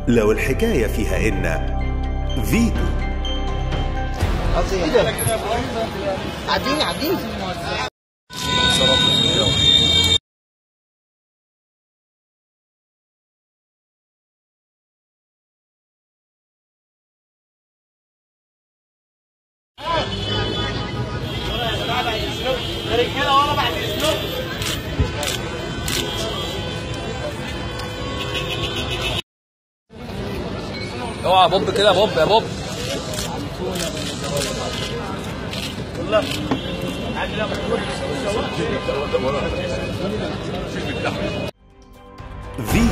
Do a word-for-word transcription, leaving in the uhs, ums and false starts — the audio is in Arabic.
لو الحكاية فيها إن فيتو. عديني عديني رجاله ورا بعد اذنكم. اوعى يا بوب كده، يا بوب يا بوب. فيتو.